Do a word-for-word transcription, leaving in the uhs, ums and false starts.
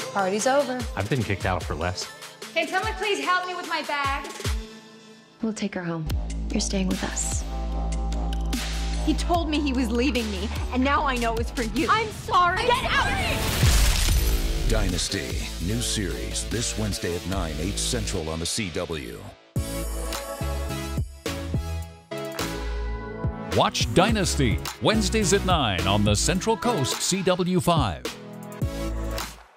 Party's over. I've been kicked out for less. Can someone please help me with my bags? We'll take her home. You're staying with us. He told me he was leaving me, and now I know it's for you. I'm sorry. Get out! Dynasty, new series this Wednesday at nine, eight Central on the C W. Watch Dynasty, Wednesdays at nine on the Central Coast C W five.